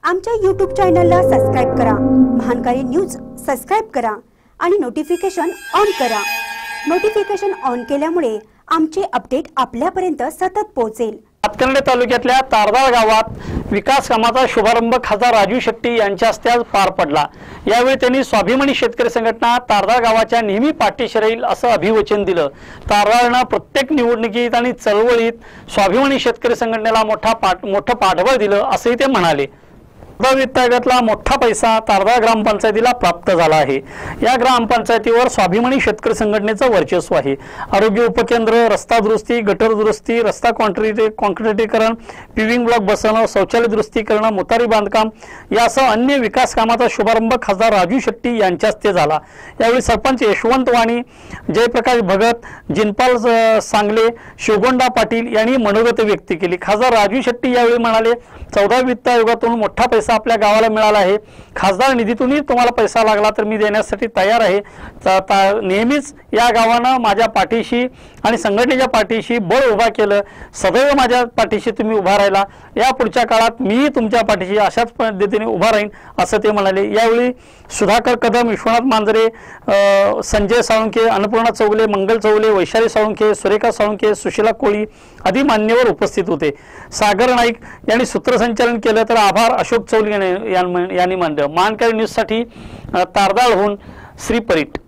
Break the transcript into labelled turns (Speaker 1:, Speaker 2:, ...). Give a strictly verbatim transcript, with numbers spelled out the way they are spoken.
Speaker 1: आमच्या यूट्यूब चॅनलला सबस्क्राइब करा, महानकारी न्यूज सबस्क्राइब करा आणि नोटिफिकेशन ऑन करा। नोटिफिकेशन ऑन केल्यामुळे आमचे अपडेट आपल्यापर्यंत सतत पोहोचेल।
Speaker 2: हातकर्णी तालुक्यातल्या तारदाळ गावात विकास कामाचा शुभारंभ खासदार राजू शेट्टी यांच्या हस्ते आज पार पडला। यावेळी त्यांनी स्वाभिमानी शेतकरी संघटना तारदाळ गावाच्या नेहमी पाठीशी राहील असं अभिवचन दिलं। तारदाळनं प्रत्येक निवडणुकीत आणि चळवळीत स्वाभिमानी शेतकरी संघटनेला मोठा पाठ मोठं पाठबळ दिलं असंही ते म्हणाले। वित्त आयोगातला मोठा पैसा तारदाळ ग्रामपंचायतीला प्राप्त झाला आहे। या ग्रामपंचायतीवर स्वाभिमानी शेतकरी संघटनेचं वर्चस्व आहे। आरोग्य उपकेंद्र, रस्ता दुरुस्ती, गटर दुरुस्ती, रस्ता कॉन्क्रीटी कॉन्क्रीटीकरण, पिविंग ब्लॉक बसवणं, शौचालय दुरुस्ती करणं, मोटारी बांधकाम यासह अन्य विकास कामाचा शुभारंभ खासदार राजू शेट्टी यांच्या हस्ते झाला। यावेळी सरपंच यशवंत वाणी, जयप्रकाश भगत, जिनपाल सांगले, शिवगोंडा पाटील यांनी मनोगत व्यक्त केली। खासदार राजू शेट्टी यावेळी म्हणाले, चौदा वित्त आयोगातून मोठा पैसा आपल्या गावाला मिळाला आहे। खासदार निधीतूनही तुम्हाला पैसा लागला तर मी देण्यासाठी तयार आहे। नेहमीच या गावानं माझ्या पाठीशी आणि संघटनेच्या पाठीशी बळ उभा केलं। सदैव माझ्या पाठीशी तुम्ही उभा राहिला। या पुढच्या काळात मी तुमच्या पाठीशी अशाच पद्धतीने उभा राहीन असं ते म्हणाले। यावेळी सुधाकर कदम, विश्वनाथ मांजरे, संजय साळुंखे, अन्नपूर्णा चौगले, मंगल चौगले, वैशाली साळुंखे, सुरेखा साळुंखे, सुशीला कोळी आदी मान्यवर उपस्थित होते। सागर नाईक यांनी सूत्रसंचालन केलं तर आभार अशोक चौगले यांनी मानलं। महानकारी न्यूज साठी तारदाळहून श्री परीट।